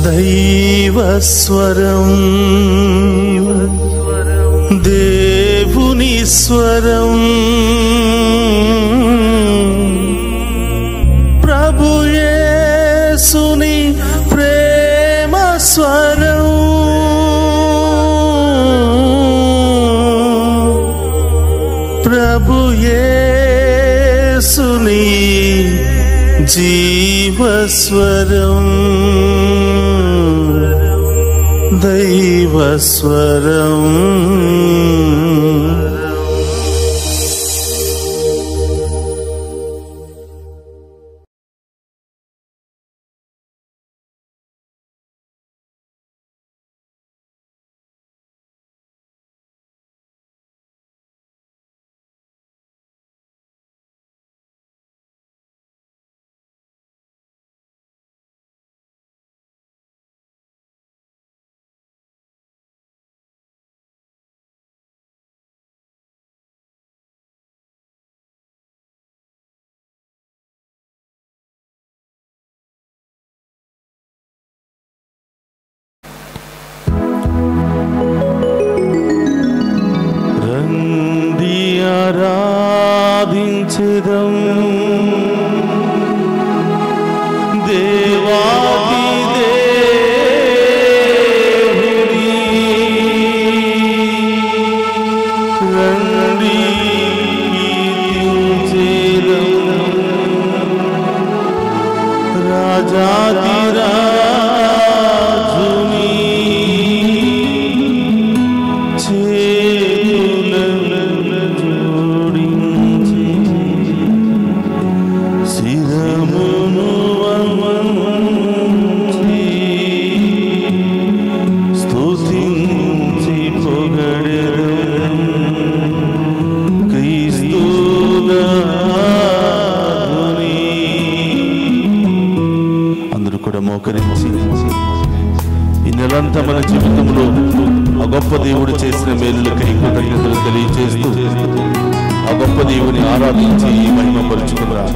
దైవస్వరం, దేవుని స్వరం, ప్రభు యేసుని ప్రేమ స్వరం, ప్రభు యేసుని జీవస్వరం, దైవస్వరం. రండి ఆరాధించెదం దేవాది దేవుని, రండి కీర్తించెదం రాజాది రాజుని, చేతులను జోడించి శిరమును వంచి స్తుతించి పొగడెదం క్రీస్తునాథుని. అందరూ కూడా మోకరించి ఈ నెలంతా మన జీవితంలో ఆ గొప్ప దేవుడు చేసిన మేలులకై కృతజ్ఞతలు తెలియజేస్తూ ఆ గొప్ప దేవుని ఆరాధించి మహిమపరుచుకున్నాం.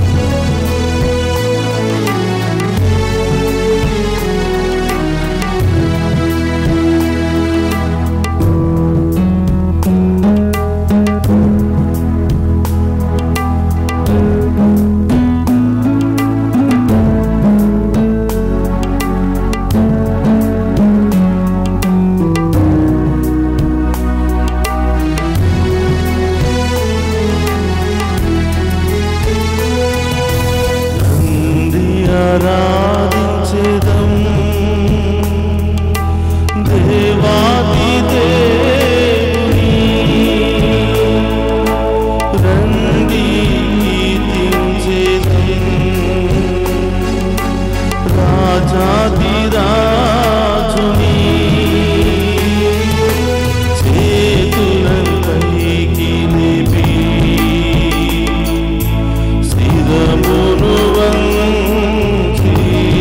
ఆరాధించెదం దేవాది దేవుని, రండి కీర్తించెదం రాజాది రాజుని, చేతులను పైకి లేపి శిరమును వంచి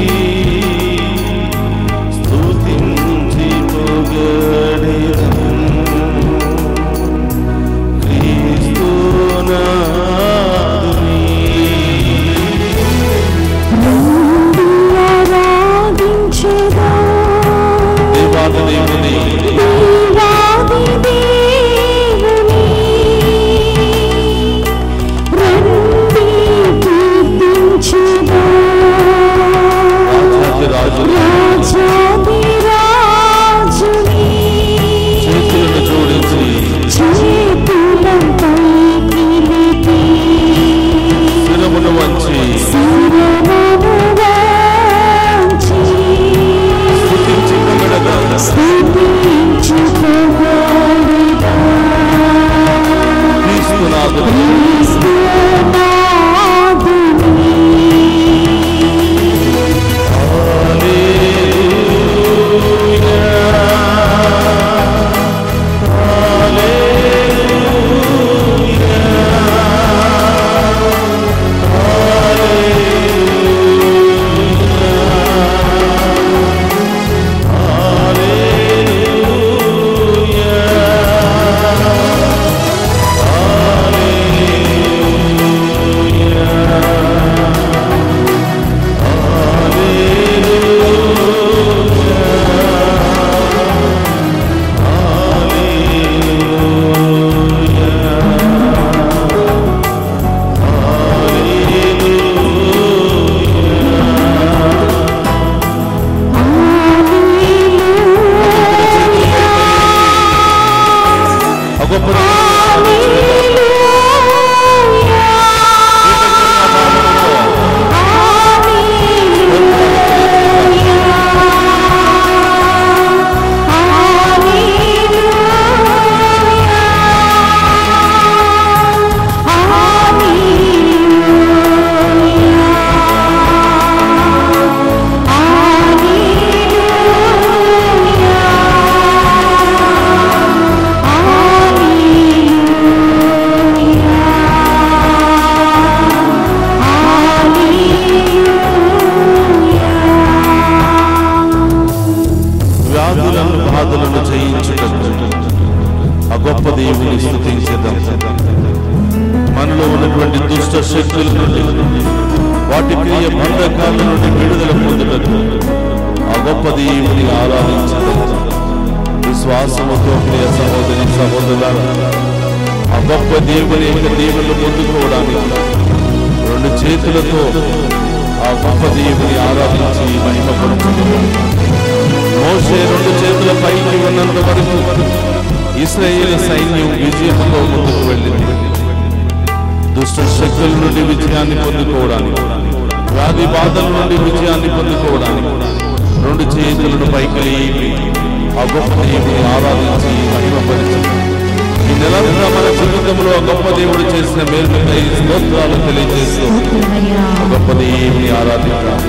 బాధలను జయించుటకు ఆ గొప్ప దేవుని స్తుతించేద్దాం. మనలో ఉన్నటువంటి దుష్ట శక్తుల నుండి, వాటి క్రియ బంధకాల నుండి విడుదల పొందుటకు ఆ గొప్ప దేవుని ఆరాధించడం. విశ్వాసముతో ప్రియ సహోదరి సహోదరులారా, ఆ గొప్ప దేవుని యొక్క దేవుళ్ళు పొందుకోవడానికి రెండు చేతులతో ఆ గొప్ప దేవుని ఆరాధించి మహిమపరుచుకున్నాం. మోషే రెండు చేతుల పైకి ఉన్నంత వరకు ఇశ్రాయేలు సైన్యం విజయంతో ముందుకు వెళ్ళింది. దుష్ట శక్తుల నుండి విజయాన్ని పొందుకోవడానికి, వ్యాధి బాధల నుండి విజయాన్ని పొందుకోవడానికి రెండు చేతులను పైకి లేపి ఆ గొప్ప దేవుని ఆరాధించి మహిమపరిచి ఈ నెలంతా మన జీవితంలో ఆ గొప్ప దేవుడు చేసిన మేలుకై స్తోత్రాలు తెలియజేస్తూ ఆ గొప్ప దేవుని ఆరాధించాలి.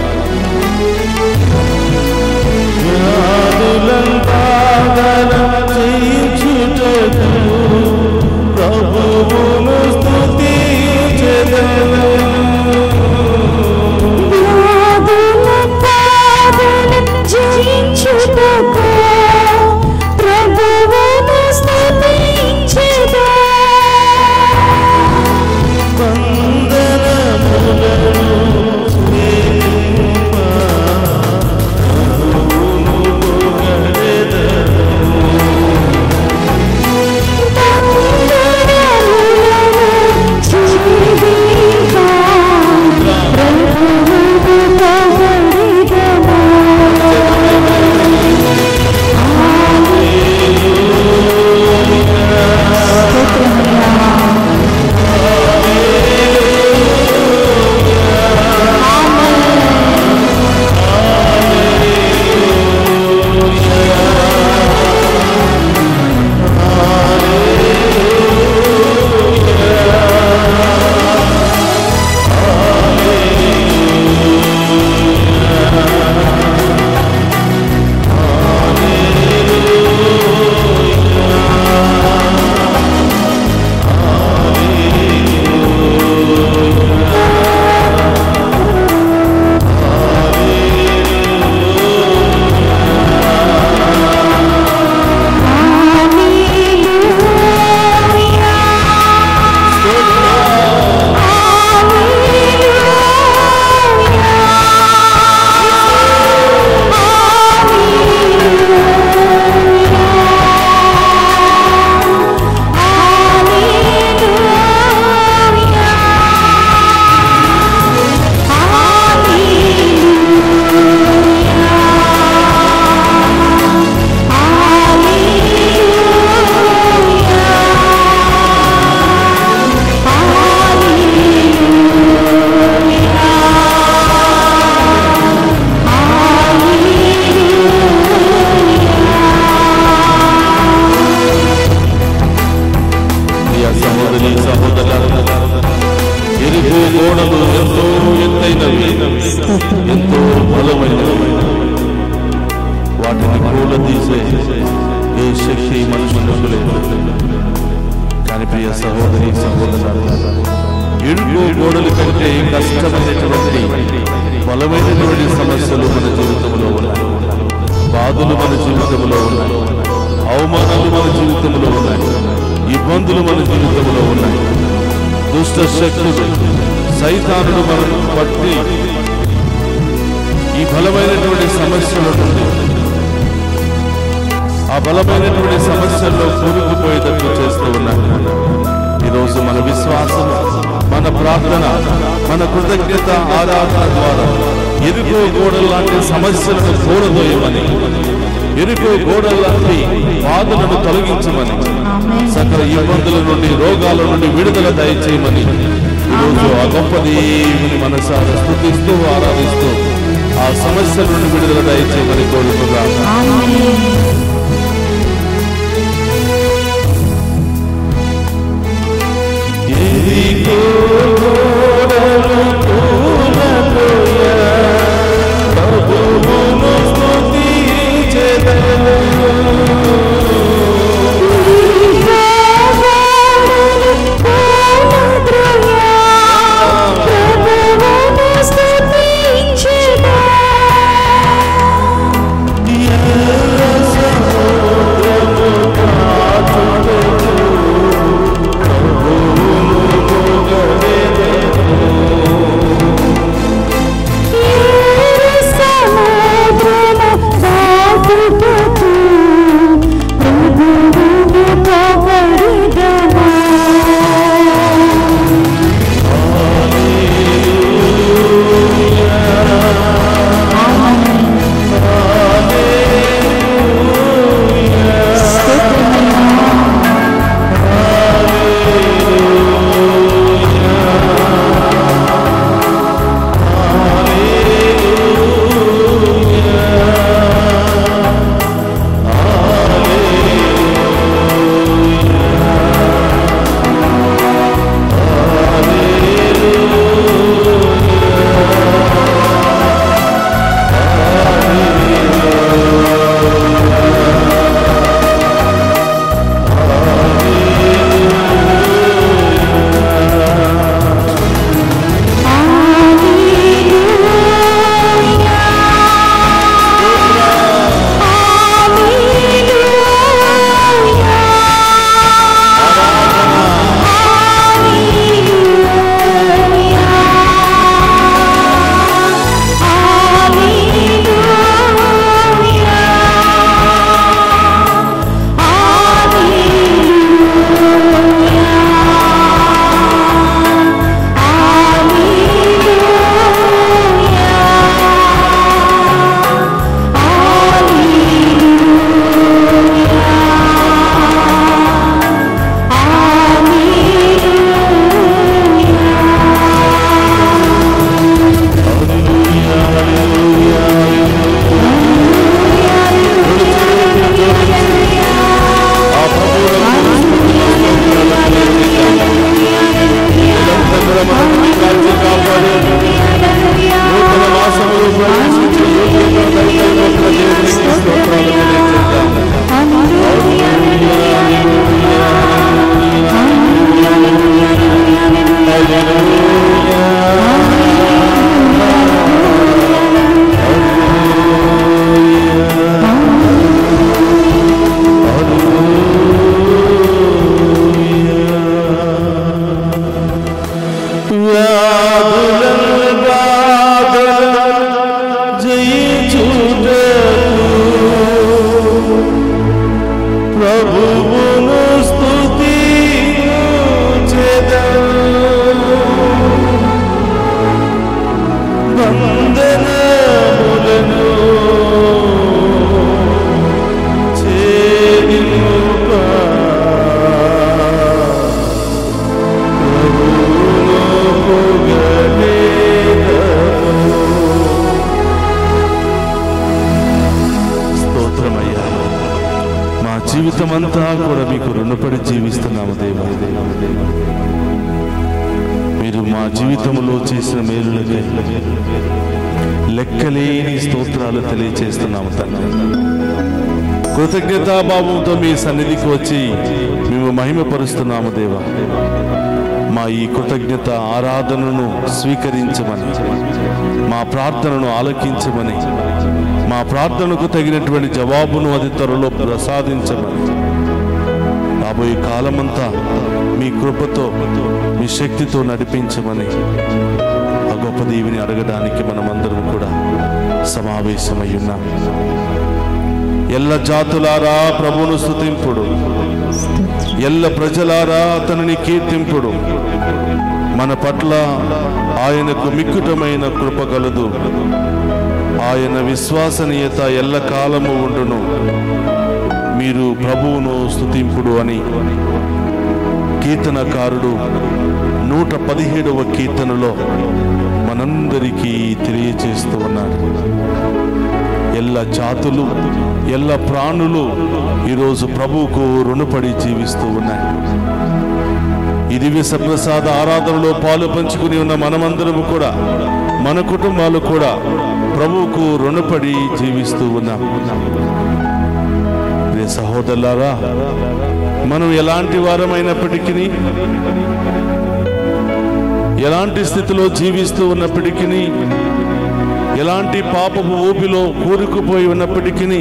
ప్రభువును స్తుతించెదను, జయించుటకు ప్రభువును స్తుతించెదను. ఎంతో బలమైనవి. వాటిని కూలదీసే ఏ శక్తి మనుషులకు లేదు. కానీ ప్రియ సహోదరి సహోదరులారా, ఇరుకు గోడల కంటే కష్టమైనటువంటి బలమైనటువంటి సమస్యలు మన జీవితంలో ఉన్నాయి. బాధలు మన జీవితంలో ఉన్నాయి. అవమానాలు మన జీవితంలో ఉన్నాయి. ఇబ్బందులు మన జీవితంలో ఉన్నాయి. దుష్ట శక్తులు సైతానుడు మనను పట్టి ఈ బలమైనటువంటి సమస్యల నుండి ఆ బలమైనటువంటి సమస్యల్లో కూరుకుపోయేటట్లు చేస్తూ ఉన్నాడు. ఈరోజు మన విశ్వాసం, మన ప్రార్థన, మన కృతజ్ఞత ఆరాధన ద్వారా ఎరుకో గోడల లాంటి సమస్యలను కూడదోయమని, ఎరుకో గోడల లాంటి బాధలను తొలగించమని, సకల ఇబ్బందుల నుండి రోగాల నుండి విడుదల దయచేయమని ఈరోజు ఆ గొప్ప దేవుని మనసారా స్తుతిస్తూ ఆరాధిస్తూ ఆ సమస్యల నుండి విడుదల దయచేయమని కోరుకుందాం. Yeah. జీవితం అంతా కూడా మీకు రుణపడి జీవిస్తున్నాము దేవా. మీరు మా జీవితంలో చేసిన మేలులకై లెక్కలేని స్తోత్రాలు తెలియచేస్తున్నాము తండ్రి. కృతజ్ఞతాభావంతో మీ సన్నిధికి వచ్చి మేము మహిమపరుస్తున్నాము దేవా. మా ఈ కృతజ్ఞత ఆరాధనను స్వీకరించమని, మా ప్రార్థనను ఆలకించమని, మా ప్రార్థనకు తగినటువంటి జవాబును అది త్వరలో ప్రసాదించమని, రాబోయే కాలమంతా మీ కృపతో మీ శక్తితో నడిపించమని ఆ గొప్ప దీవిని అడగడానికి మనమందరం కూడా సమావేశమై ఉన్నాం. ఎల్ల జాతులారా ప్రభువును స్తుతింపుడు, ఎల్ల ప్రజలారా అతనిని కీర్తింపుడు. మన పట్ల ఆయనకు మిక్కుటమైన కృప కలదు, ఆయన విశ్వసనీయత ఎల్ల కాలము ఉండును. మీరు ప్రభువును స్తుతింపుడు అని కీర్తనకారుడు 117వ కీర్తనలో మనందరికీ తెలియచేస్తూ ఉన్నాడు. ఎల్ల జాతులు, ఎల్ల ప్రాణులు ఈరోజు ప్రభువుకు రుణపడి జీవిస్తూ ఉన్నాయి. ఈ దివ్య సప్రసాద ఆరాధనలో పాలు పంచుకుని ఉన్న మనమందరము కూడా, మన కుటుంబాలు కూడా ప్రభువుకు రుణపడి జీవిస్తూ ఉన్నాం. సహోదరులారా, మనం ఎలాంటి వారమైనప్పటికీ, ఎలాంటి స్థితిలో జీవిస్తూ ఉన్నప్పటికీ, ఎలాంటి పాపపు ఊపిలో కూరుకుపోయి ఉన్నప్పటికీ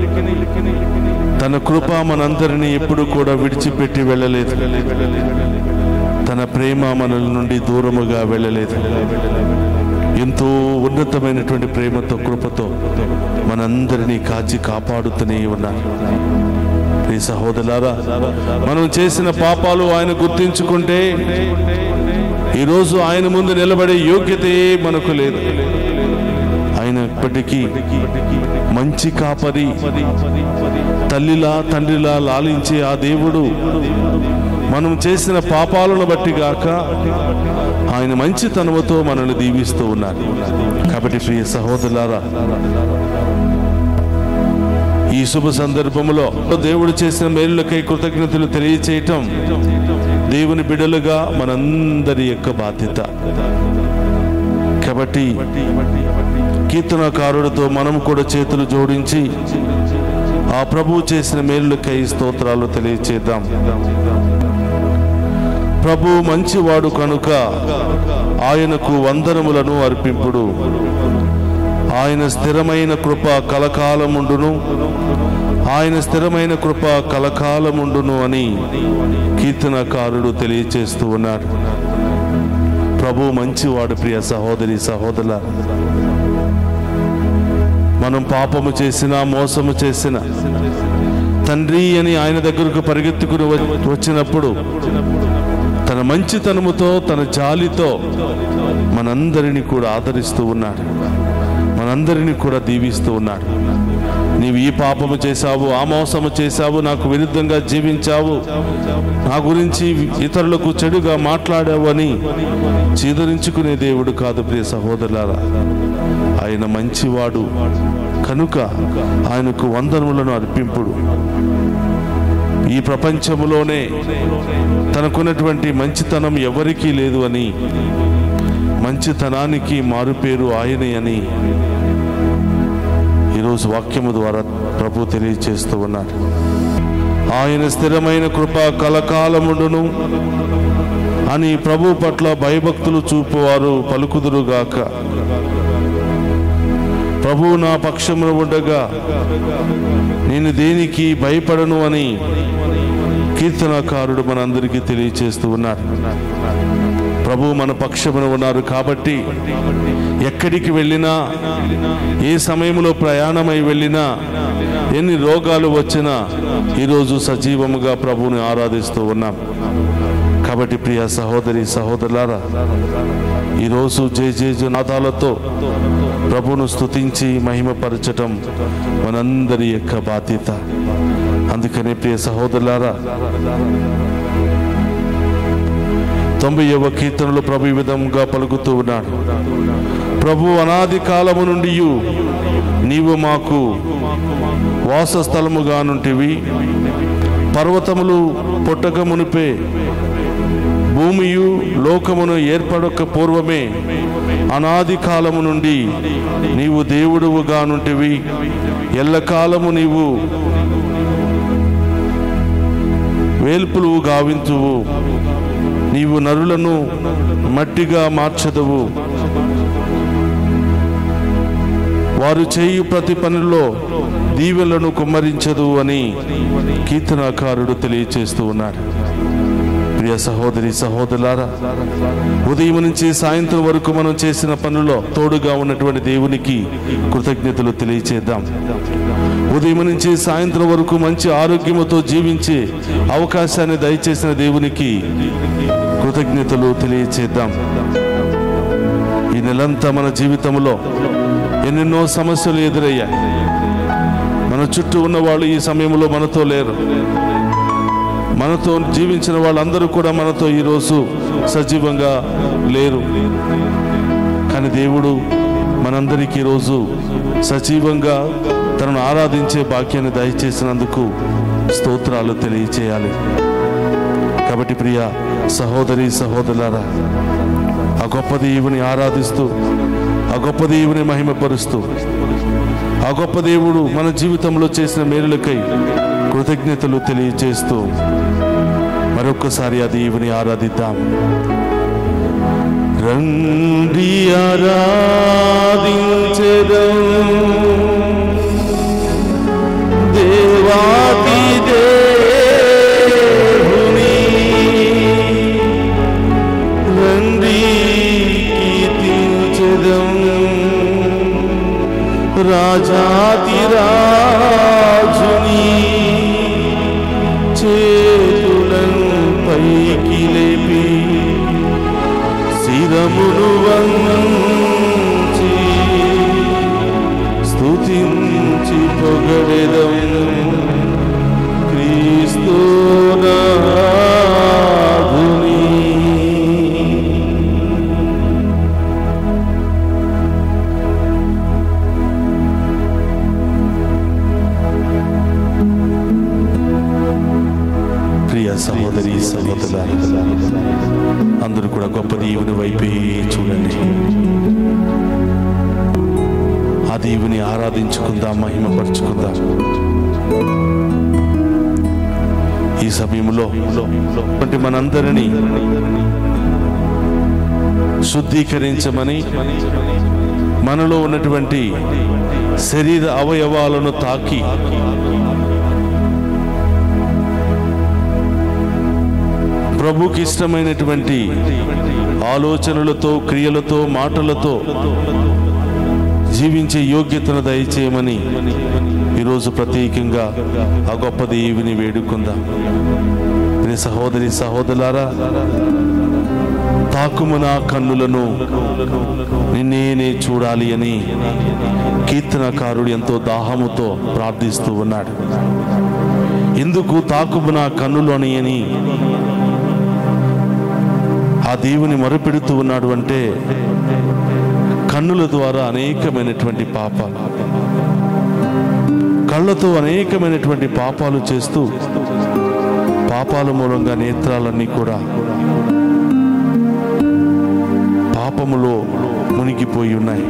తన కృప మనందరినీ ఎప్పుడు కూడా విడిచిపెట్టి వెళ్ళలేదు. తన ప్రేమ మనల నుండి దూరముగా వెళ్ళలేదు. ఎంతో ఉన్నతమైనటువంటి ప్రేమతో, కృపతో మనందరినీ కాచి కాపాడుతూనే ఉన్నారు. ఈ సహోదరులారా, మనం చేసిన పాపాలు ఆయన గుర్తించుకుంటే ఈరోజు ఆయన ముందు నిలబడే యోగ్యతే మనకు లేదు. అయినప్పటికీ మంచి కాపరి, తల్లిలా తండ్రిలా లాలించే ఆ దేవుడు మనం చేసిన పాపాలను బట్టి గాక ఆయన మంచితనముతో మనల్ని దీవిస్తూ ఉన్నారు. కాబట్టి ప్రియ సహోదరులారా, ఈ శుభ సందర్భంలో దేవుడు చేసిన మేలులకై కృతజ్ఞతలు తెలియచేయటం దేవుని బిడ్డలుగా మనందరి యొక్క బాధ్యత. కాబట్టి కీర్తనకారుడితో మనం కూడా చేతులు జోడించి ఆ ప్రభువు చేసిన మేలులకై స్తోత్రాలు తెలియచేద్దాం. ప్రభు మంచివాడు కనుక ఆయనకు వందనములను అర్పింపుడు. ఆయన స్థిరమైన కృప కలకాలముండును, ఆయన స్థిరమైన కృప కలకాలముండును అని కీర్తనకారుడు తెలియచేస్తూ ఉన్నాడు. ప్రభు మంచివాడు. ప్రియ సహోదరి సహోదరుల, మనం పాపము చేసినా, మోసము చేసిన తండ్రి అని ఆయన దగ్గరకు పరిగెత్తుకుని వచ్చినప్పుడు తన మంచితనముతో, తన జాలితో మనందరినీ కూడా ఆదరిస్తూ ఉన్నాడు, మనందరినీ కూడా దీవిస్తూ ఉన్నాడు. నీవు ఈ పాపము చేశావు, ఆ మోసము చేశావు, నాకు విరుద్ధంగా జీవించావు, నా గురించి ఇతరులకు చెడుగా మాట్లాడావు అని చీదరించుకునే దేవుడు కాదు. ప్రియ సహోదరులారా, ఆయన మంచివాడు కనుక ఆయనకు వందనములను అర్పింపుడు. ఈ ప్రపంచములోనే తనకున్నటువంటి మంచితనం ఎవరికీ లేదు అని, మంచితనానికి మారుపేరు ఆయనే అని ఈరోజు వాక్యము ద్వారా ప్రభు తెలియచేస్తూ ఉన్నాడు. ఆయన స్థిరమైన కృప కలకాలముండును అని ప్రభు పట్ల భయభక్తులు చూపువారు పలుకుదురుగాక. ప్రభు నా పక్షమున ఉండగా నేను దేనికి భయపడను అని కీర్తనకారుడు మనందరికీ తెలియచేస్తూ ఉన్నాడు. ప్రభు మన పక్షమున ఉన్నారు కాబట్టి ఎక్కడికి వెళ్ళినా, ఏ సమయంలో ప్రయాణమై వెళ్ళినా, ఎన్ని రోగాలు వచ్చినా ఈరోజు సజీవముగా ప్రభువుని ఆరాధిస్తూ ఉన్నాం. కాబట్టి ప్రియ సహోదరి సహోదరులారా, ఈరోజు జయ నాదాలతో ప్రభువును స్తుతించి మహిమపరచటం మనందరి యొక్క బాధ్యత. అందుకనే ప్రియ సహోదరులారా, 90వ కీర్తనలో ప్రభు ఈ విధంగా పలుకుతూ ఉన్నాడు. ప్రభు అనాది కాలము నుండి నీవు మాకు వాసస్థలముగా నుంటివి, పర్వతములు పుట్టక మునిపే, భూమియు లోకమును ఏర్పడక పూర్వమే, అనాది కాలము నుండి నీవు దేవుడువుగా నుంటివి. ఎల్లకాలము నీవు వేల్పులు గావించువు. నీవు నరులను మట్టిగా మార్చదువు. వారు చేయు ప్రతి పనిలో దీవెలను కుమ్మరించదు అని కీర్తనాకారుడు తెలియచేస్తూ ఉన్నాడు. ప్రియ సహోదరి సహోదరులారా, ఉదయం నుంచి సాయంత్రం వరకు మనం చేసిన పనుల్లో తోడుగా ఉన్నటువంటి దేవునికి కృతజ్ఞతలు తెలియచేద్దాం. ఉదయం నుంచి సాయంత్రం వరకు మంచి ఆరోగ్యముతో జీవించే అవకాశాన్ని దయచేసిన దేవునికి కృతజ్ఞతలు తెలియచేద్దాం. ఈ నెలంతా మన జీవితంలో ఎన్నెన్నో సమస్యలు ఎదురయ్యాయి. మన చుట్టూ ఉన్న వాళ్ళు ఈ సమయంలో మనతో లేరు. మనతో జీవించిన వాళ్ళందరూ కూడా మనతో ఈరోజు సజీవంగా లేరు. కానీ దేవుడు మనందరికీ ఈరోజు సజీవంగా తనను ఆరాధించే భాగ్యాన్ని దయచేసినందుకు స్తోత్రాలు తెలియచేయాలి. కాబట్టి ప్రియ సహోదరి సహోదరులారా, ఆ గొప్ప దేవుని ఆరాధిస్తూ, ఆ గొప్ప దేవుని మహిమపరుస్తూ, ఆ గొప్ప దేవుడు మన జీవితంలో చేసిన మేలులకై కృతజ్ఞతలు తెలియజేస్తూ మరొక్కసారి ఆ దేవుని ఆరాధిద్దాం. రండి ఆరాధించెదం దేవాది దేవుని, రండి కీర్తించెదం రాజాది రాజుని. చేతులను పైకి లేపి శిరమును వంచి స్తుతించి పొగడెదం క్రీస్తు నాథుని. సహోదరి సహోదరులారా, అందరూ కూడా గొప్ప దేవుని వైపే చూడండి. ఆ దేవుని ఆరాధించుకుందాం, మహిమపరుచుకుందాం. ఈ సమయంలో మనందరినీ శుద్ధీకరించమని, మనలో ఉన్నటువంటి శరీర అవయవాలను తాకి ప్రభుకి ఇష్టమైనటువంటి ఆలోచనలతో, క్రియలతో, మాటలతో జీవించే యోగ్యతను దయచేయమని ఈరోజు ప్రత్యేకంగా ఆ గొప్ప దేవుని వేడుకుందాం. ప్రియ సహోదరి సహోదరులారా, తాకుము నా కన్నులను నిన్నే చూడాలి అని కీర్తనకారుడు ఎంతో దాహముతో ప్రార్థిస్తూ ఉన్నాడు. ఎందుకు తాకుము నా కన్నులు అని ఆ దేవుని మొరపెడుతూ ఉన్నాడు అంటే, కన్నుల ద్వారా అనేకమైనటువంటి పాపాలు, కళ్ళతో అనేకమైనటువంటి పాపాలు చేస్తూ, పాపాల మూలంగా నేత్రాలన్నీ కూడా పాపములో మునిగిపోయి ఉన్నాయి.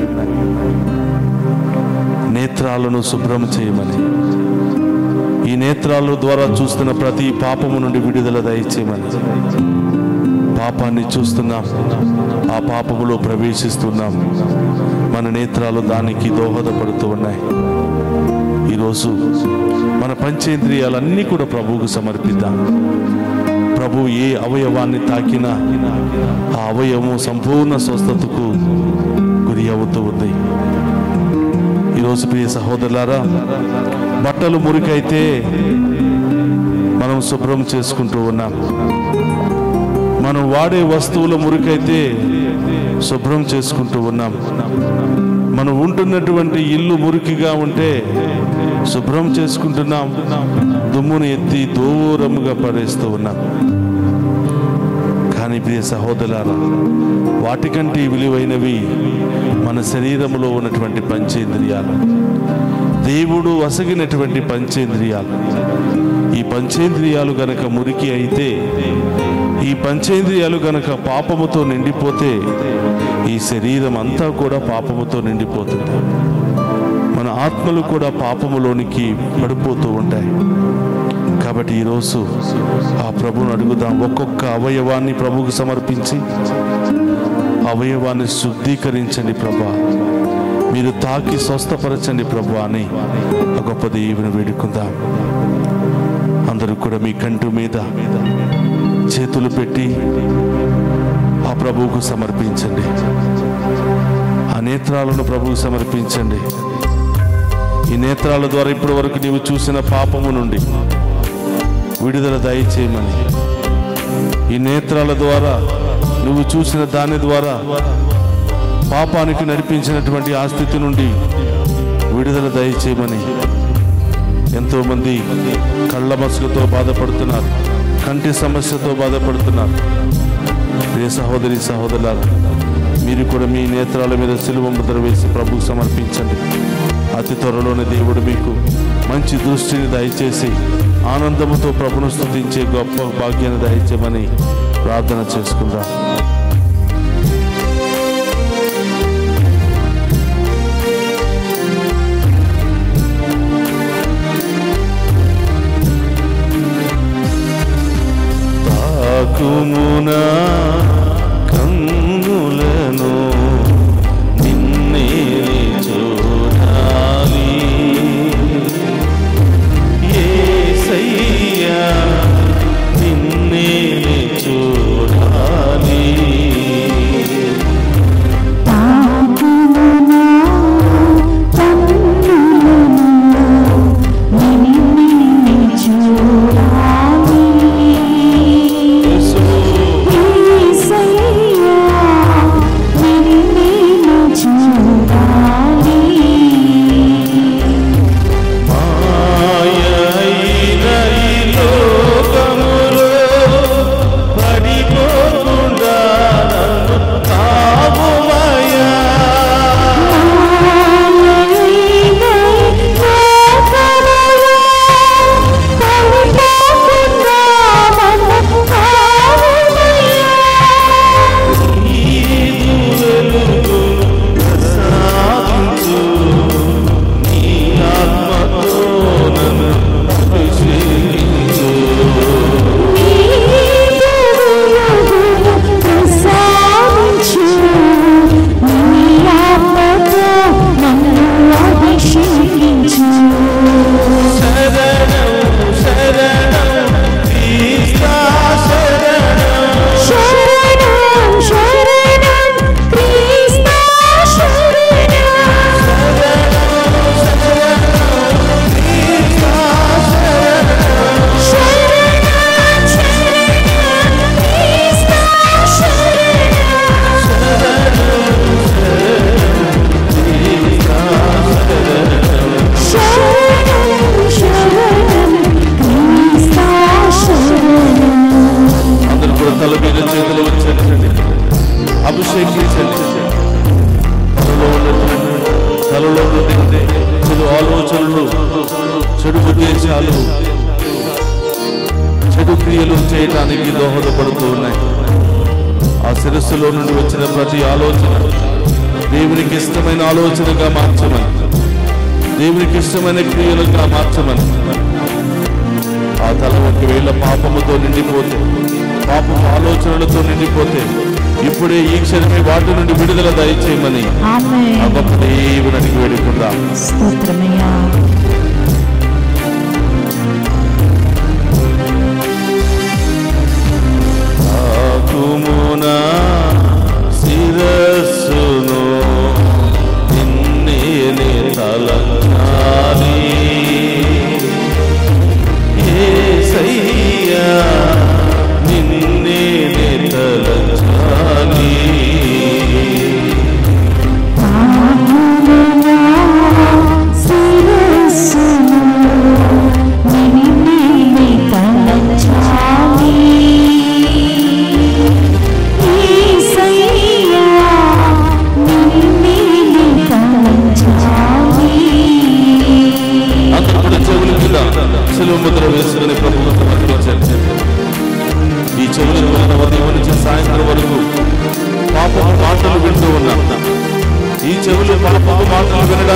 నేత్రాలను శుభ్రం చేయమని, ఈ నేత్రాల ద్వారా చూస్తున్న ప్రతి పాపము నుండి విడుదల దయచేయమని. పాపాన్ని చూస్తున్నాం, ఆ పాపములో ప్రవేశిస్తున్నాం, మన నేత్రాలు దానికి దోహదపడుతూ ఉన్నాయి. ఈరోజు మన పంచేంద్రియాలన్నీ కూడా ప్రభువుకు సమర్పిద్దాం. ప్రభు ఏ అవయవాన్ని తాకినా ఆ అవయవము సంపూర్ణ స్వస్థతకు గురి అవుతూ ఉంది. ఈరోజు ప్రియ సహోదరులారా, బట్టలు మురికైతే మనం శుభ్రం చేసుకుంటూ ఉన్నాం. మనం వాడే వస్తువుల మురికైతే శుభ్రం చేసుకుంటూ ఉన్నాం. మనం ఉంటున్నటువంటి ఇల్లు మురికిగా ఉంటే శుభ్రం చేసుకుంటున్నాం, దుమ్మును ఎత్తి దూరముగా పడేస్తూ ఉన్నాం. కానీ ప్రియ సహోదరులారా, వాటికంటే విలువైనవి మన శరీరంలో ఉన్నటువంటి పంచేంద్రియాలు. దేవుడు వసగినటువంటి పంచేంద్రియాలు, ఈ పంచేంద్రియాలు గనక మురికి అయితే, ఈ పంచేంద్రియాలు గనక పాపముతో నిండిపోతే ఈ శరీరం అంతా కూడా పాపముతో నిండిపోతుంది. మన ఆత్మలు కూడా పాపములోనికి పడిపోతూ ఉంటాయి. కాబట్టి ఈరోజు ఆ ప్రభువును అడుగుదాం. ఒక్కొక్క అవయవాన్ని ప్రభువుకు సమర్పించి అవయవాన్ని శుద్ధీకరించండి ప్రభా, మీరు తాకి స్వస్థపరచండి ప్రభు అని ఆ గొప్ప దేవుని వేడుకుందాం. అందరూ కూడా మీ కంటి మీద చేతులు పెట్టి ఆ ప్రభువుకు సమర్పించండి. ఆ నేత్రాలను ప్రభువుకు సమర్పించండి. ఈ నేత్రాల ద్వారా ఇప్పటి వరకు నీవు చూసిన పాపము నుండి విడుదల దయచేయమని, ఈ నేత్రాల ద్వారా నువ్వు చూసిన దాని ద్వారా పాపానికి నడిపించినటువంటి ఆ స్థితి నుండి విడుదల దయచేయమని ఎంతోమంది కళ్ళ మసకతో బాధపడుతున్నారు, కంటి సమస్యతో బాధపడుతున్నారు. ప్రియ సహోదరి సహోదరులారా, మీరు కూడా మీ నేత్రాల మీద సిలువ ముద్ర వేసి ప్రభువుకు సమర్పించండి. అతి త్వరలోనే దేవుడు మీకు మంచి దృష్టిని దయచేసి ఆనందముతో ప్రభును స్తుతించే గొప్ప భాగ్యాన్ని దయచేయమని ప్రార్థన చేసుకుందాం. తాకుమునా కన్నులను నిన్నే చూడాలి యేసయ్యా, నిన్నే చూడాలి. అభిషేకించండి. తలలో చెడు ఆలోచనలు, చెడు ఉద్దేశాలు, చెడు క్రియలు చేయడానికి దోహదపడుతూ ఉన్నాయి. ఆ శిరస్సులో నుండి వచ్చిన ప్రతి ఆలోచన దేవునికి ఇష్టమైన ఆలోచనగా మార్చమని, దేవునికి ఇష్టమైన క్రియలుగా మార్చమని. ఆ తల ఒకవేళ పాపముతో నిండిపోతే, పాపము ఆలోచనలతో నిండిపోతే ఇప్పుడే ఈ క్షణమే వాటి నుండి విడుదల దయచేయమని ఆ గొప్ప దేవుని అడిగి వేడుకుందాం. తాకుమునా శిరస్సును నిన్నే తలంచాలి యేసయ్యా, నిన్నే తలంచాలి.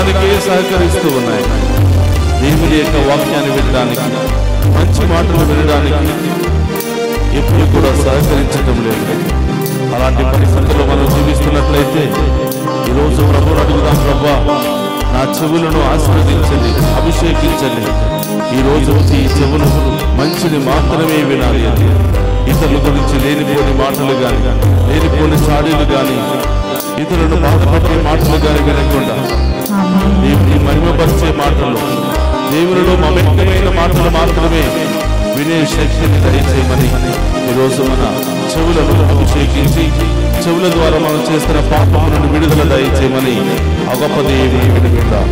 వినడానికే సహకరిస్తూ ఉన్నాయి. దేవుని యొక్క వాక్యాన్ని వినడానికి, మంచి మాటలు వినడానికి ఎప్పుడు కూడా సహకరించడం లేదు. అలాంటి పరిస్థితుల్లో మనం జీవిస్తున్నట్లయితే ఈరోజు ప్రభువును అడుగుదాం, ప్రభా నా చెవులను ఆశీర్వదించండి, అభిషేకించండి. ఈ రోజు ఈ చెవులు మంచిని మాత్రమే వినాలి. ఇతరుల గురించి లేనిపోని మాటలు కానీ, లేనిపోని చాడీలు కానీ, ఇతరులను బాధపడే మాటలు కానీ వినకుండా దేవుని మహిమపరిచే మాటలు, దేవునిలో మమేకమైన మాటలు మాత్రమే వినే శక్తిని దయచేయమని ఈరోజు మన చెవులను అభిషేకించి చెవుల ద్వారా మనం చేస్తున్న పాపం నుండి విడుదల దయచేయమని ఆ గొప్ప దేవుని విడుదల.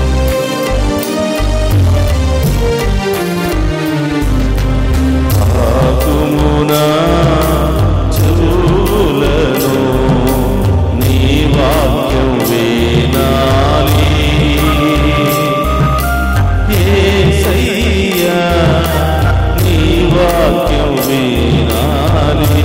చెవులను నీ వాక్యం వినాలి, యేసయ్యా నీ వాక్యం వినాలి.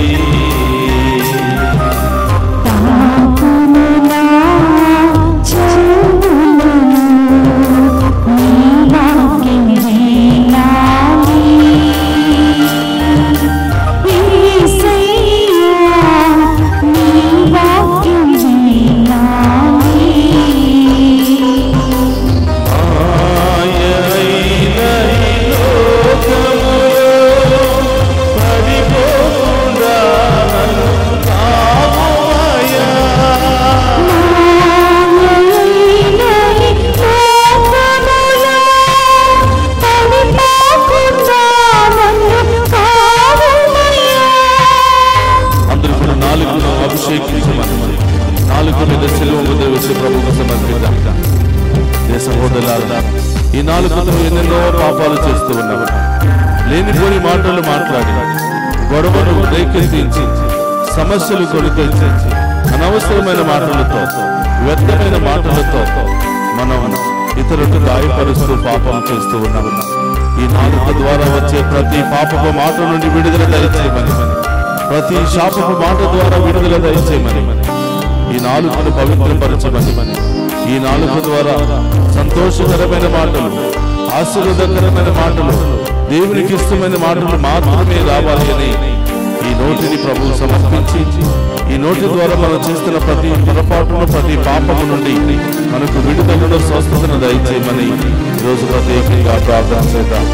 ఈ నాలుగుతో ఎన్నెన్నో పాపాలు చేస్తూ ఉన్నాము. లేనిపోని మాటలు మాట్లాడి, గొడవలు రేకెత్తించి, సమస్యలు కొని తెచ్చి, అనవసరమైన మాటలతో, వ్యర్థమైన మాటలతో మనం ఇతరులకు గాయపరుస్తూ పాపం చేస్తూ ఉన్నాము. ఈ నాలుగు ద్వారా వచ్చే ప్రతి పాపపు మాట నుండి విడుదల దయచేయమని, ప్రతి శాపపు మాట ద్వారా విడుదల దయచేయమని, ఈ నాలుగును పవిత్రపరచమని, ఈ నాలుగు ద్వారా సంతోషకరమైన మాటలు, ఆశీర్వాదకరమైన మాటలు, దేవునికి ఇష్టమైన మాటలు మాత్రమే రావాలి అని ఈ నోటిని ప్రభువు సమర్పించి, ఈ నోటి ద్వారా మనం చేస్తున్న ప్రతి పొరపాటును, ప్రతి పాపము నుండి మనకు విడుదలను, స్వస్థతను దయచేయమని ఈరోజు ప్రత్యేకంగా ప్రార్థన చేద్దాం.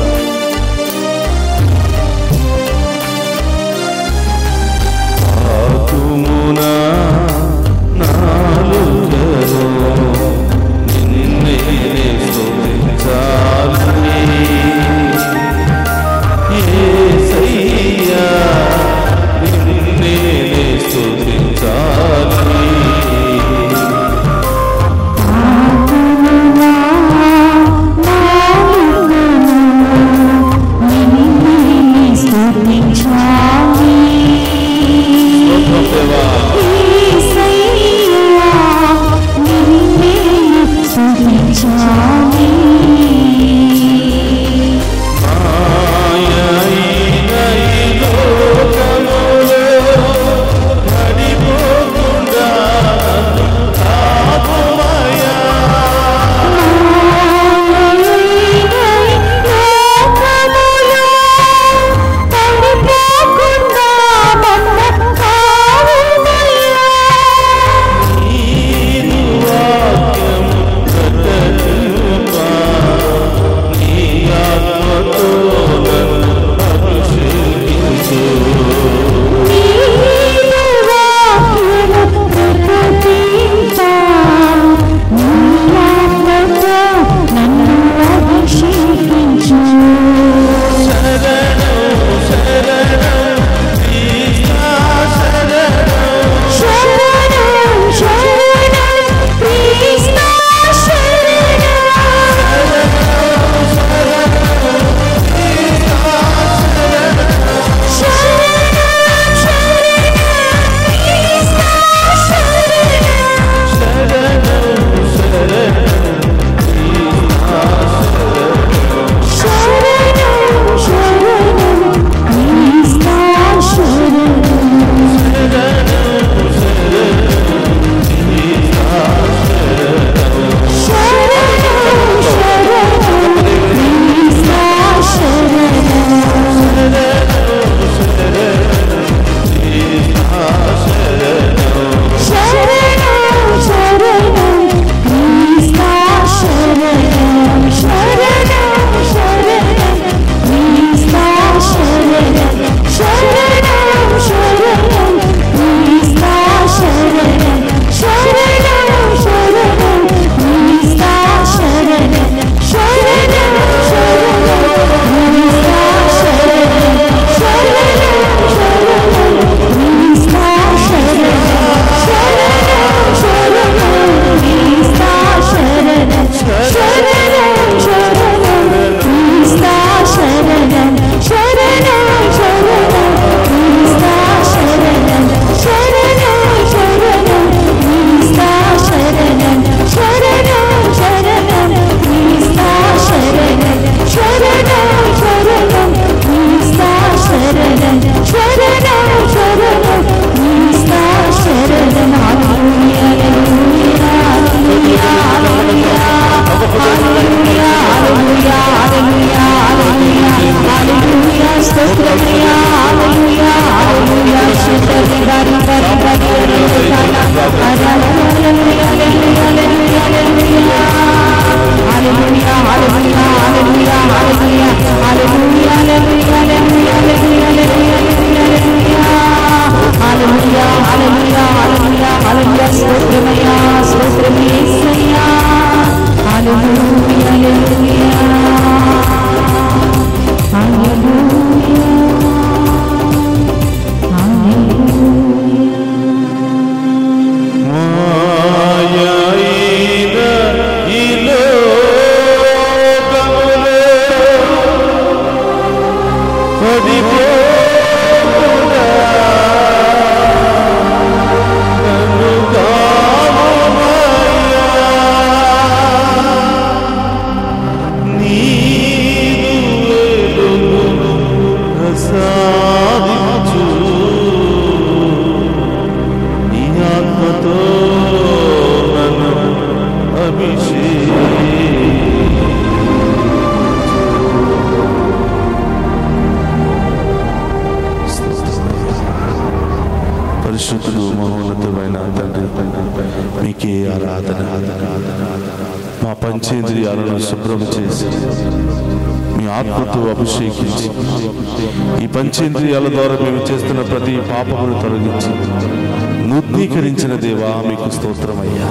మా పంచేంద్రియాలను శుభ్రం చేసి మీ ఆత్మతో అభిషేకించి ఈ పంచేంద్రియాల ద్వారా మేము చేస్తున్న ప్రతి పాపమును తొలగించి నూతనీకరించిన దేవా మీకు స్తోత్రమయ్యా.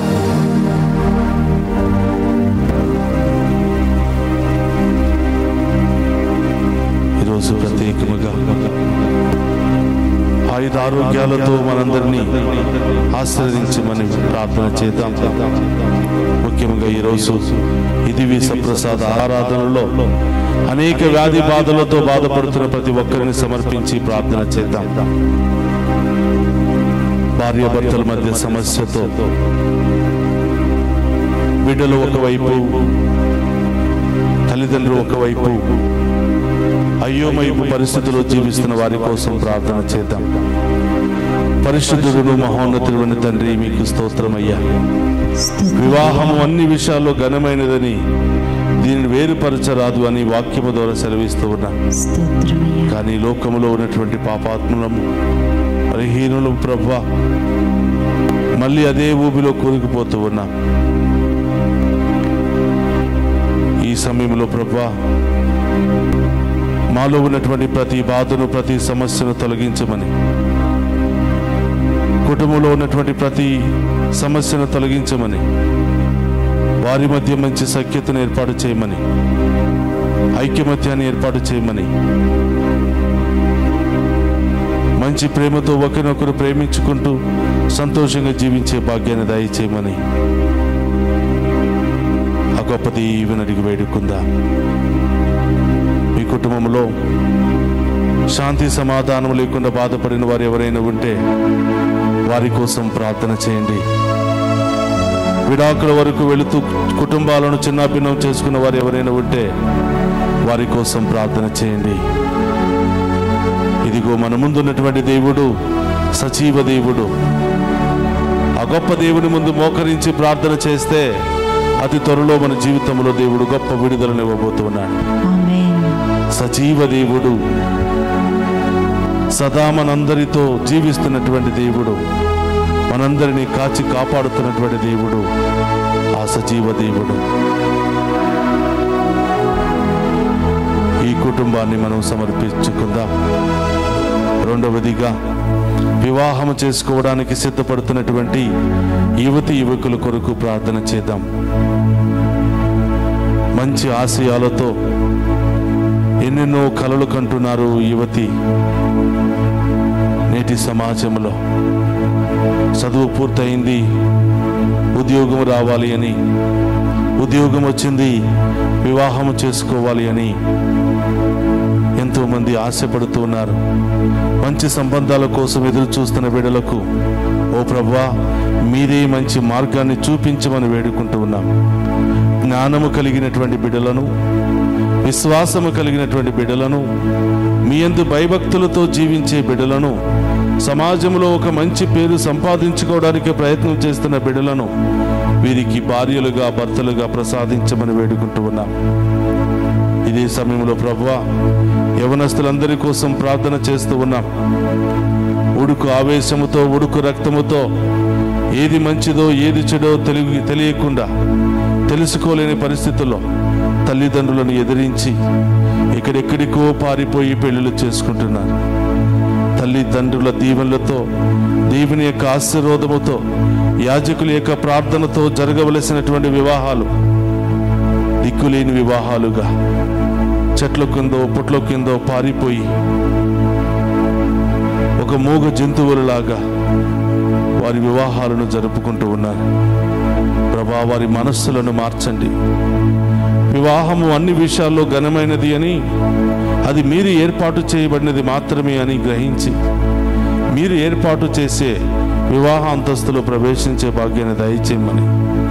ఈరోజు ప్రత్యేకముగా ఆయుధ ఆరోగ్యాలతో మనందరినీ ఆశీర్వదించమని ప్రార్థన చేద్దాం. ముఖ్యంగా ఈరోజు ఇది సప్రసాద ఆరాధనలో అనేక వ్యాధి బాధలతో బాధపడుతున్న ప్రతి ఒక్కరిని సమర్పించి ప్రార్థన చేద్దాం. భార్యాభర్తల మధ్య సమస్యతో బిడ్డలు ఒకవైపు, తల్లిదండ్రులు ఒకవైపు అయోమయపు పరిస్థితుల్లో జీవిస్తున్న వారి కోసం ప్రార్థన చేద్దాం. పరిశుద్ధుడు మహోన్నతుడైన తండ్రి మీకు స్తోత్రమయ్యా. వివాహము అన్ని విషయాల్లో ఘనమైనదని దీనిని వేరుపరచరాదు అని వాక్యము ద్వారా సెలవిస్తూ ఉన్నా. కానీ లోకములో ఉన్నటువంటి పాపాత్ములము బలహీనులు ప్రభువా మళ్ళీ అదే ఊబిలో కూరుకుపోతూ ఉన్నా. ఈ సమయంలో ప్రభువా మాలో ఉన్నటువంటి ప్రతి బాధను, ప్రతి సమస్యను తొలగించమని, కుటుంబంలో ఉన్నటువంటి ప్రతి సమస్యను తొలగించమని, వారి మధ్య మంచి సఖ్యతను ఏర్పాటు చేయమని, ఐక్యమత్యాన్ని ఏర్పాటు చేయమని, మంచి ప్రేమతో ఒకరినొకరు ప్రేమించుకుంటూ సంతోషంగా జీవించే భాగ్యాన్ని దయచేయమని ఆ గొప్ప దీవెనని అడిగి వేడుకుందాం. మీ కుటుంబంలో శాంతి సమాధానం లేకుండా బాధపడిన వారు ఎవరైనా ఉంటే వారి కోసం ప్రార్థన చేయండి. విడాకుల వరకు వెళుతూ కుటుంబాలను చిన్నాభిన్నం చేసుకున్న వారు ఎవరైనా ఉంటే వారి కోసం ప్రార్థన చేయండి. ఇదిగో మన ముందున్నటువంటి దేవుడు సజీవ దేవుడు. ఆ గొప్ప దేవుని ముందు మోకరించి ప్రార్థన చేస్తే అతి త్వరలో మన జీవితంలో దేవుడు గొప్ప విడుదలను ఇవ్వబోతున్నాడు. సజీవ దేవుడు, సదా మనందరితో జీవిస్తున్నటువంటి దేవుడు, మనందరినీ కాచి కాపాడుతున్నటువంటి దేవుడు ఆ సజీవ దేవుడు. ఈ కుటుంబాన్ని మనం సమర్పించుకుందాం. రెండవదిగా వివాహం చేసుకోవడానికి సిద్ధపడుతున్నటువంటి యువతి యువకుల కొరకు ప్రార్థన చేద్దాం. మంచి ఆశయాలతో ఎన్నెన్నో కలలు కంటున్నారు యువతి. నేటి సమాజంలో చదువు పూర్తయింది, ఉద్యోగం రావాలి అని, ఉద్యోగం వచ్చింది, వివాహం చేసుకోవాలి అని ఎంతోమంది ఆశపడుతూ ఉన్నారు. మంచి సంబంధాల కోసం ఎదురు చూస్తున్న బిడ్డలకు ఓ ప్రభువా మీరే మంచి మార్గాన్ని చూపించమని వేడుకుంటూ ఉన్నాం. జ్ఞానము కలిగినటువంటి బిడ్డలను, విశ్వాసము కలిగినటువంటి బిడ్డలను, మీ యందు భయభక్తులతో జీవించే బిడ్డలను, సమాజంలో ఒక మంచి పేరు సంపాదించుకోవడానికి ప్రయత్నం చేస్తున్న బిడ్డలను వీరికి భార్యలుగా, భర్తలుగా ప్రసాదించమని వేడుకుంటూ ఉన్నాం. ఇదే సమయంలో ప్రభువా యవనస్తులందరి కోసం ప్రార్థన చేస్తూ ఉన్నాం. ఉడుకు ఆవేశముతో, ఉడుకు రక్తముతో ఏది మంచిదో ఏది చెడో తెలియకుండా, తెలుసుకోలేని పరిస్థితుల్లో తల్లిదండ్రులను ఎదిరించి ఎక్కడెక్కడికో పారిపోయి పెళ్లిళ్ళు చేసుకుంటున్నారు. తల్లిదండ్రుల దీవెనలతో, దేవుని యొక్క ఆశీర్వాదముతో, యాజకుల యొక్క ప్రార్థనతో జరగవలసినటువంటి వివాహాలు దిక్కులేని వివాహాలుగా చెట్ల కిందో పుట్ల కిందో పారిపోయి ఒక మూగ జంతువులలాగా వారి వివాహాలను జరుపుకుంటూ ఉన్నారు. ప్రభా వారి మనస్సులను మార్చండి. వివాహము అన్ని విషయాల్లో ఘనమైనది అని, అది మీరు ఏర్పాటు చేయబడినది మాత్రమే అని గ్రహించి మీరు ఏర్పాటు చేసే వివాహ అంతస్తులో ప్రవేశించే భాగ్యాన్ని దయచేయమని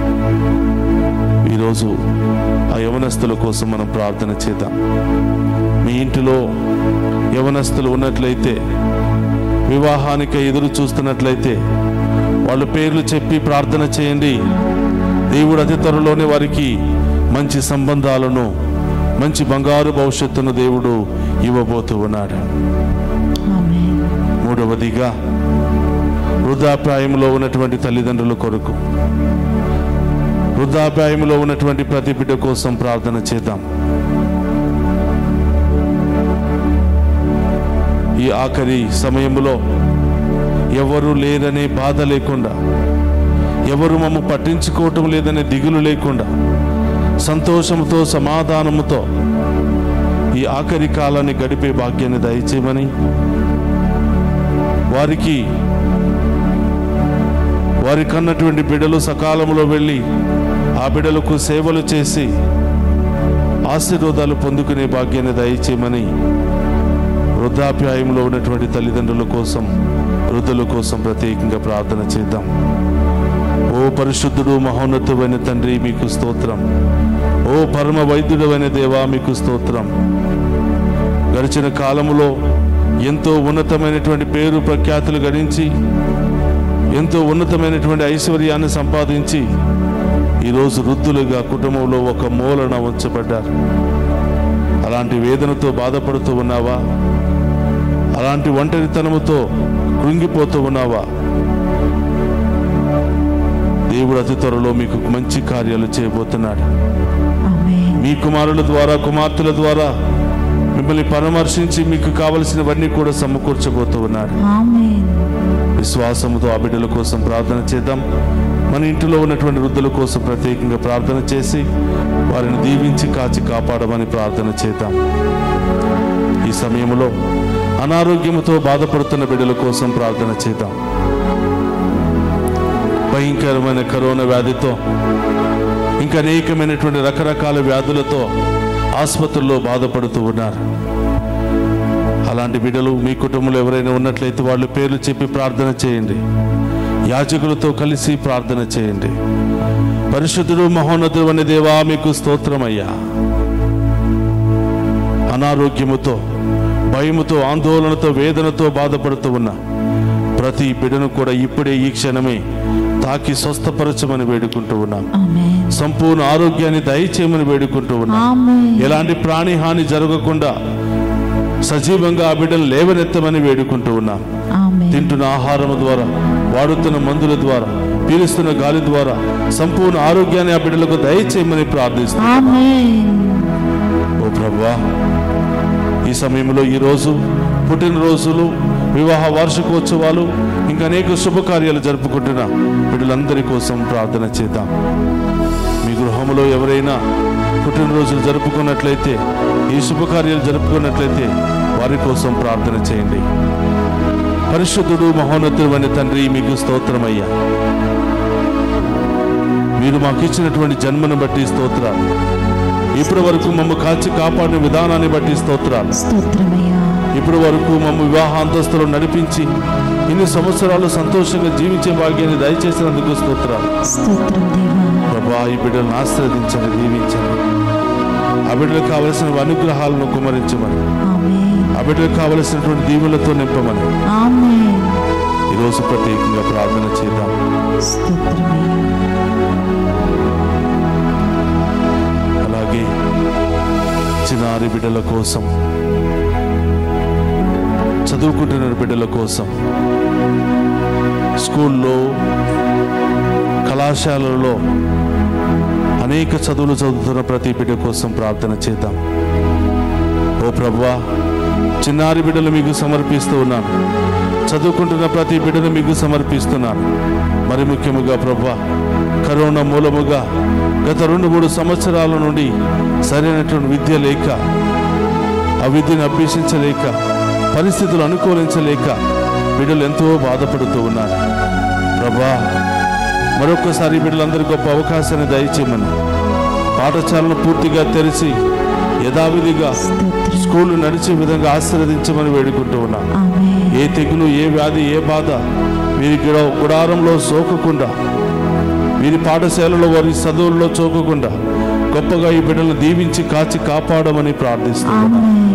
ఈరోజు ఆ యవనస్తుల కోసం మనం ప్రార్థన చేద్దాం. మీ ఇంటిలో యవనస్తులు ఉన్నట్లయితే, వివాహానికి ఎదురు చూస్తున్నట్లయితే వాళ్ళ పేర్లు చెప్పి ప్రార్థన చేయండి. దేవుడు అతి త్వరలోనే వారికి మంచి సంబంధాలను, మంచి బంగారు భవిష్యత్తును దేవుడు ఇవ్వబోతూ ఉన్నాడు. మూడవదిగా వృద్ధాప్రాయంలో ఉన్నటువంటి తల్లిదండ్రుల కొరకు, వృద్ధాప్యాయంలో ఉన్నటువంటి ప్రతి బిడ్డ కోసం ప్రార్థన చేద్దాం. ఈ ఆఖరి సమయంలో ఎవరు లేరనే బాధ లేకుండా, ఎవరు మమ్మ పట్టించుకోవటం లేదనే దిగులు లేకుండా, సంతోషంతో సమాధానముతో ఈ ఆఖరి కాలాన్ని గడిపే భాగ్యాన్ని దయచేయమని, వారి కన్నటువంటి బిడ్డలు సకాలంలో వెళ్ళి ఆ బిడ్డలకు సేవలు చేసి ఆశీర్వాదాలు పొందుకునే భాగ్యాన్ని దయచేయమని వృద్ధాప్యాయంలో ఉన్నటువంటి తల్లిదండ్రుల కోసం, వృద్ధుల కోసం ప్రత్యేకంగా ప్రార్థన చేద్దాం. ఓ పరిశుద్ధుడు మహోన్నతుడైన తండ్రి, మీకు స్తోత్రం. ఓ పరమ వైద్యుడైన దేవా, మీకు స్తోత్రం. గడిచిన కాలములో ఎంతో ఉన్నతమైనటువంటి పేరు ప్రఖ్యాతులు గడించి, ఎంతో ఉన్నతమైనటువంటి ఐశ్వర్యాన్ని సంపాదించి ఈరోజు వృద్ధులుగా కుటుంబంలో ఒక మూలన ఉంచబడ్డారు. అలాంటి వేదనతో బాధపడుతూ ఉన్నావా? అలాంటి ఒంటరితనముతో కృంగిపోతూ ఉన్నావా? దేవుడు అతి త్వరలో మీకు మంచి కార్యాలు చేయబోతున్నాడు. మీ కుమారుల ద్వారా, కుమార్తెల ద్వారా మిమ్మల్ని పరామర్శించి మీకు కావలసినవన్నీ కూడా సమకూర్చబోతూ ఉన్నాడు. విశ్వాసముతో ఆ బిడ్డల కోసం ప్రార్థన చేద్దాం. మన ఇంటిలో ఉన్నటువంటి వృద్ధుల కోసం ప్రత్యేకంగా ప్రార్థన చేసి వారిని దీవించి కాచి కాపాడమని ప్రార్థన చేద్దాం. ఈ సమయంలో అనారోగ్యముతో బాధపడుతున్న బిడ్డల కోసం ప్రార్థన చేద్దాం. భయంకరమైన కరోనా వ్యాధితో, ఇంకా అనేకమైనటువంటి రకరకాల వ్యాధులతో ఆసుపత్రుల్లో బాధపడుతూ ఉన్నారు. అలాంటి బిడ్డలు మీ కుటుంబంలో ఎవరైనా ఉన్నట్లయితే వాళ్ళు పేర్లు చెప్పి ప్రార్థన చేయండి. యాజకులతో కలిసి ప్రార్థన చేయండి. పరిశుద్ధుడు మహోన్నతుడు అనే దేవా, మీకు స్తోత్రమయ్యా. అనారోగ్యముతో, భయముతో, ఆందోళనతో, వేదనతో బాధపడుతూ ఉన్న ప్రతి బిడ్డను కూడా ఇప్పుడే ఈ క్షణమే తాకి స్వస్థపరచమని వేడుకుంటూ ఉన్నాం. సంపూర్ణ ఆరోగ్యాన్ని దయచేయమని వేడుకుంటూ ఉన్నాం. ఎలాంటి ప్రాణిహాని జరగకుండా సజీవంగా ఆ బిడ్డలు లేవనెత్తమని వేడుకుంటూ ఉన్నాం. తింటున్న ఆహారం ద్వారా, వాడుతున్న మందుల ద్వారా, పీలుస్తున్న గాలి ద్వారా సంపూర్ణ ఆరోగ్యాన్ని ఆ బిడ్డలకు దయచేయమని ప్రార్థిస్తున్నాం. ఓ ప్రభువా, ఈ సమయంలో ఈరోజు పుట్టినరోజులు, వివాహ వార్షికోత్సవాలు, ఇంకా అనేక శుభకార్యాలు జరుపుకుంటున్న బిడ్డలందరి కోసం ప్రార్థన చేద్దాం. మీ గృహంలో ఎవరైనా పుట్టినరోజులు జరుపుకున్నట్లయితే, ఈ శుభకార్యాలు జరుపుకున్నట్లయితే వారి కోసం ప్రార్థన చేయండి. పరిశుద్ధుడు మహోన్నతుడు అనే తండ్రి, మీకు స్తోత్రమయ్యా. మీరు మాకు ఇచ్చినటువంటి జన్మను బట్టి స్తోత్రాలు. ఇప్పటి వరకు మమ్మ కాచి కాపాడిన విధానాన్ని బట్టి స్తోత్రాలు. ఇప్పటి వరకు మమ్మ వివాహ అంతస్తులో నడిపించి ఇన్ని సంవత్సరాలు సంతోషంగా జీవించే భాగ్యాన్ని దయచేసినందుకు స్తోత్రాలు. ప్రభా, ఈ బిడ్డలను ఆశీర్వదించండి, దీవించండి. ఆ బిడ్డలకు కావలసిన అనుగ్రహాలను కుమరించమని, ఆ బిడ్డలకు కావలసినటువంటి దీవులతో నింపమని ఈరోజు ప్రత్యేకంగా ప్రార్థన చేద్దాం. అలాగే చిన్నారి బిడ్డల కోసం, చదువుకుంటున్న బిడ్డల కోసం, స్కూల్లో, కళాశాలలో అనేక చదువులు చదువుతున్న ప్రతి బిడ్డ కోసం ప్రార్థన చేద్దాం. ఓ ప్రభువా, చిన్నారి బిడ్డలు మీకు సమర్పిస్తూ ఉన్నాను. చదువుకుంటున్న ప్రతి బిడ్డను మీకు సమర్పిస్తున్నాను. మరి ముఖ్యముగా ప్రభువా, కరోనా మూలముగా గత 2-3 సంవత్సరాల నుండి సరైనటువంటి విద్య లేక, ఆ విద్యను అభ్యసించలేక, పరిస్థితులు అనుకూలించలేక బిడ్డలు ఎంతో బాధపడుతూ ఉన్నారు. ప్రభువా, మరొక్కసారి బిడ్డలందరూ గొప్ప అవకాశాన్ని దయచేయమని, పాఠశాలను పూర్తిగా తెరిచి యథావిధిగా స్కూళ్ళు నడిచే విధంగా ఆశీర్వదించమని వేడుకుంటూ ఉన్నాం. ఏ తెగులు, ఏ వ్యాధి, ఏ బాధ వీరి గుడారంలో సోకకుండా, వీరి పాఠశాలలో, వారి చదువుల్లో చోకకుండా గొప్పగా ఈ బిడ్డలను దీవించి కాచి కాపాడమని ప్రార్థిస్తున్నాం.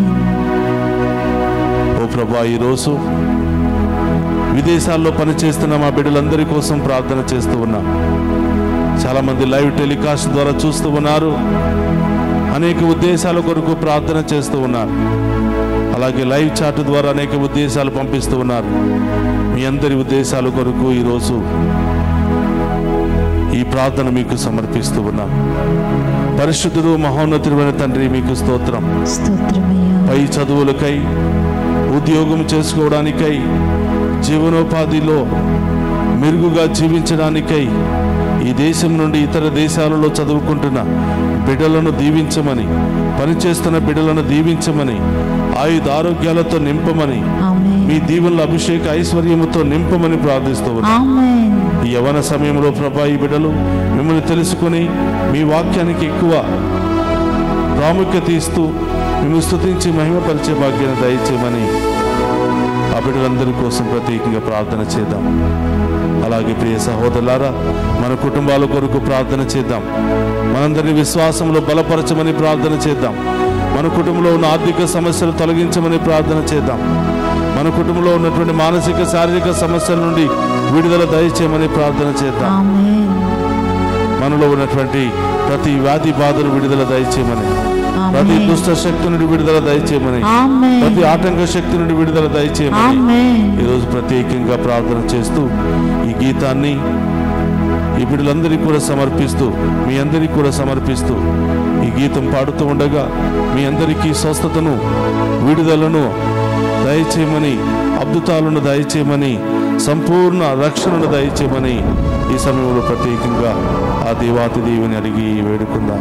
ఓ ప్రభా, ఈరోజు విదేశాల్లో పనిచేస్తున్న మా బిడ్డలందరి కోసం ప్రార్థన చేస్తూ ఉన్నాం. చాలామంది లైవ్ టెలికాస్ట్ ద్వారా చూస్తూ ఉన్నారు. అనేక ఉద్దేశాల కొరకు ప్రార్థన చేస్తూ ఉన్నారు. అలాగే లైవ్ చాట్ ద్వారా అనేక ఉద్దేశాలు పంపిస్తూ ఉన్నారు. మీ అందరి ఉద్దేశాల కొరకు ఈరోజు ఈ ప్రార్థన మీకు సమర్పిస్తూ ఉన్నాం. పరిశుద్ధుడు మహోన్నతుడైన తండ్రి, మీకు స్తోత్రం. పై చదువులకై, ఉద్యోగం చేసుకోవడానికై, జీవనోపాధిలో మెరుగుగా జీవించడానికై ఈ దేశం నుండి ఇతర దేశాలలో చదువుకుంటున్న బిడ్డలను దీవించమని, పనిచేస్తున్న బిడ్డలను దీవించమని, ఆయుధ ఆరోగ్యాలతో నింపమని, మీ దీవెనల అభిషేక ఐశ్వర్యముతో నింపమని ప్రార్థిస్తూ ఉన్నాం. ఈ యవన సమయంలో ప్రభా, ఈ బిడ్డలు మిమ్మల్ని తెలుసుకొని మీ వాక్యానికి ఎక్కువ ప్రాముఖ్యత ఇస్తూ మిమ్మల్ని స్తుతించి మహిమపరిచే భాగ్యాన్ని దయచేయమని ఆ బిడ్డలందరి కోసం ప్రత్యేకంగా ప్రార్థన చేద్దాం. అలాగే ప్రియ సహోదరులారా, మన కుటుంబాల కొరకు ప్రార్థన చేద్దాం. మనందరినీ విశ్వాసంలో బలపరచమని ప్రార్థన చేద్దాం. మన కుటుంబంలో ఉన్న ఆర్థిక సమస్యలు తొలగించమని ప్రార్థన చేద్దాం. మన కుటుంబంలో ఉన్నటువంటి మానసిక శారీరక సమస్యల నుండి విడుదల దయచేయమని ప్రార్థన చేద్దాం. మనలో ఉన్నటువంటి ప్రతి వ్యాధి బాధను విడుదల దయచేయమని, ప్రతి దుష్ట శక్తి నుండి విడుదల దయచేయమని, ప్రతి ఆటంక శక్తి నుండి విడుదల దయచేయమని ఈరోజు ప్రత్యేకంగా ప్రార్థన చేస్తూ ఈ గీతాన్ని ఈ బిడ్డలందరికీ కూడా సమర్పిస్తూ, మీ అందరికీ కూడా సమర్పిస్తూ ఈ గీతం పాడుతూ ఉండగా మీ అందరికీ స్వస్థతను, విడుదలను దయచేయమని, అద్భుతాలను దయచేయమని, సంపూర్ణ రక్షణను దయచేయమని ఈ సమయంలో ప్రత్యేకంగా ఆ దేవాతి దేవుని అడిగి వేడుకుందాం.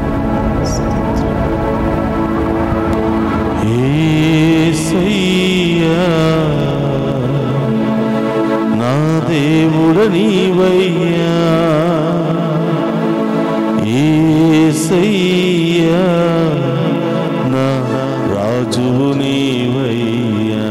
యేసయ్యా నా దేవుడ నీవయ్యా, యేసయ్యా నా రాజువు నీవయ్యా.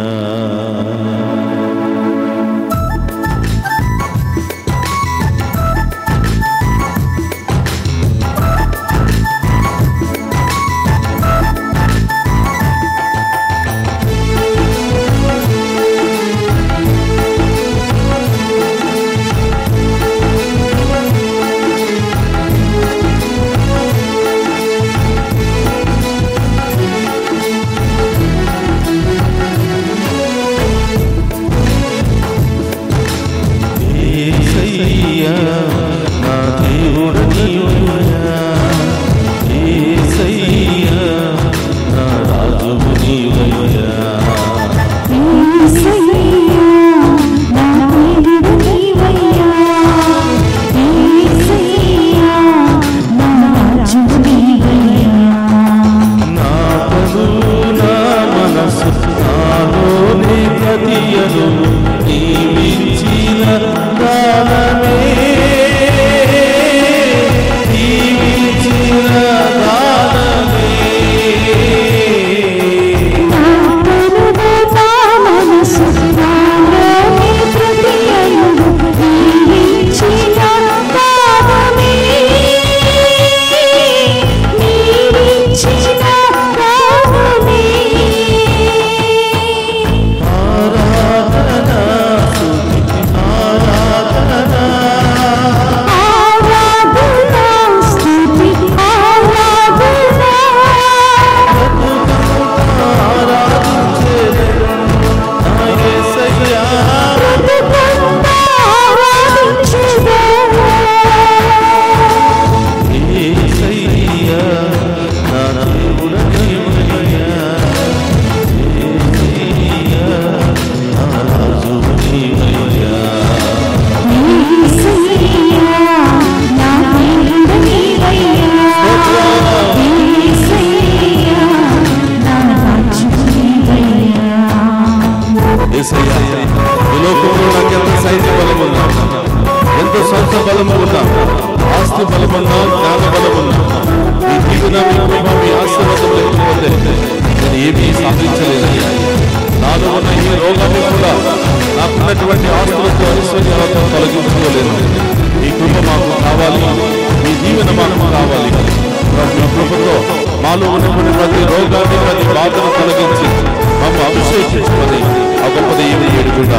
మాలో ఉన్నటువంటి ప్రతి రోగాన్ని, ప్రతి బాధను తొలగించి మమ్మల్ని అభిషేకించుకొని ఆ గొప్ప దేవుని ఏడుగుగా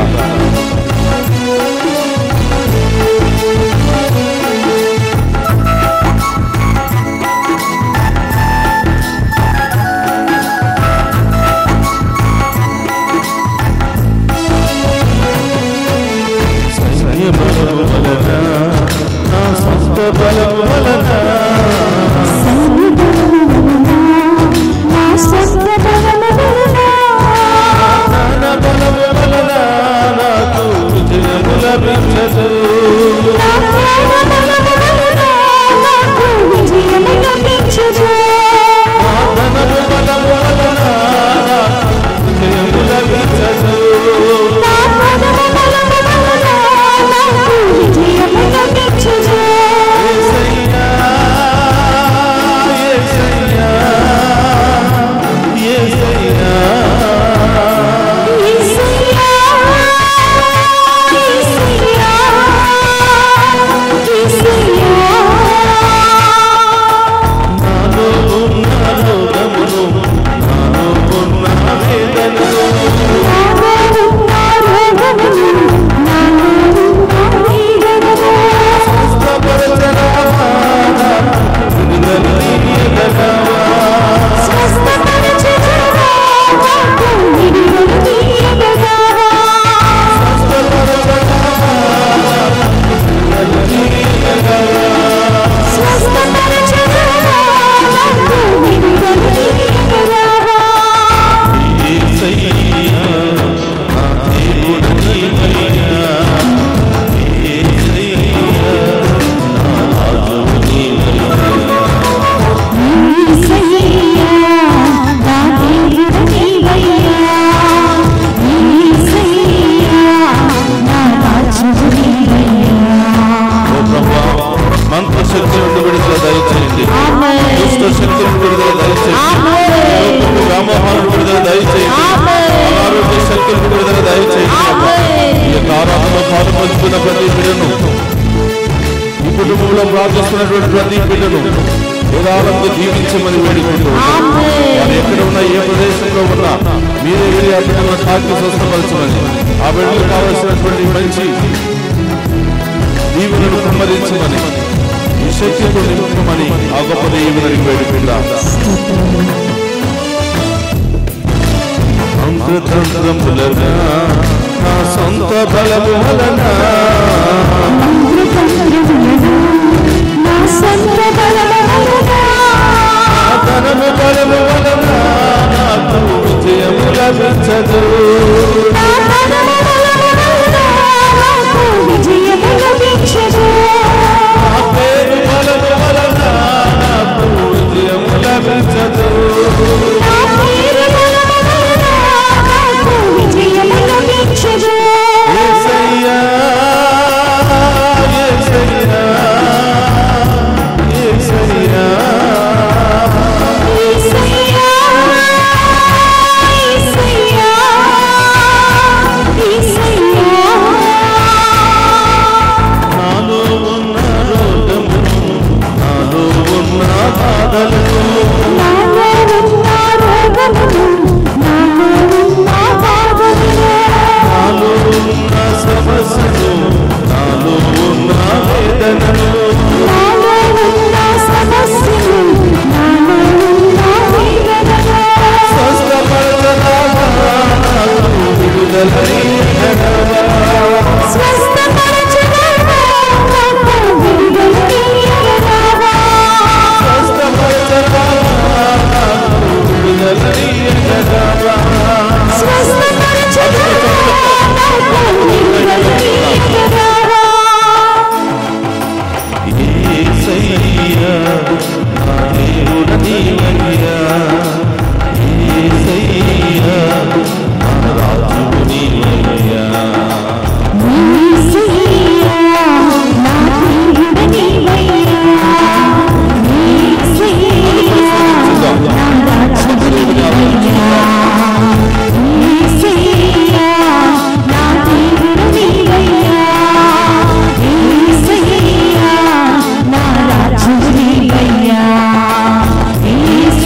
నా స్వంత ప్రార్థిస్తున్నటువంటి ప్రతి పిల్లను ఏదాలంతో జీవించమని వేడుకుంటూ వారు ఎక్కడ ఉన్నా ఏ ప్రదేశంలో ఉన్నా మీరే వెళ్ళి ఆ బిడ్డలను తాకి స్వస్థపరచమని ఆ బిడ్డలకు కావలసినటువంటి మంచి దీవెనను కుమ్మరించమని ఈ శక్తితో నింపమని ఆ గొప్ప దీవెనని వేడుకుంటా. మంత్రతంత్రములనా నా సొంత బలము వలన ధనము బలము వలన నాకు విజయము లభించదు. నా పేరు బలము వలన నాకు విజయము లభించదు. యేసయ్యా యేసయ్యా యేసయ్యా నాలో ఉన్న రోగమును నాలో ఉన్న బాధలను నాలో ఉన్న సమస్యను నాలో ఉన్న వేదనను స్వస్థపరచరావా నాకు విడుదలైనడవా. Yes.